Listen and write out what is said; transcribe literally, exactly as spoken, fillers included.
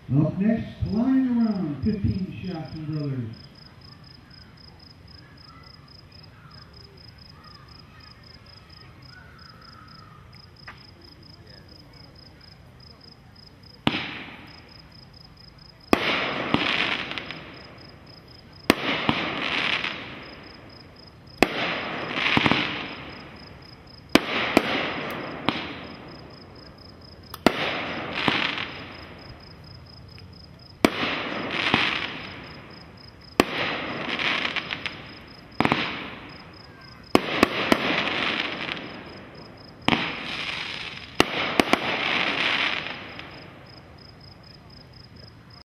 Up next, flying around, fifteen shots and brothers.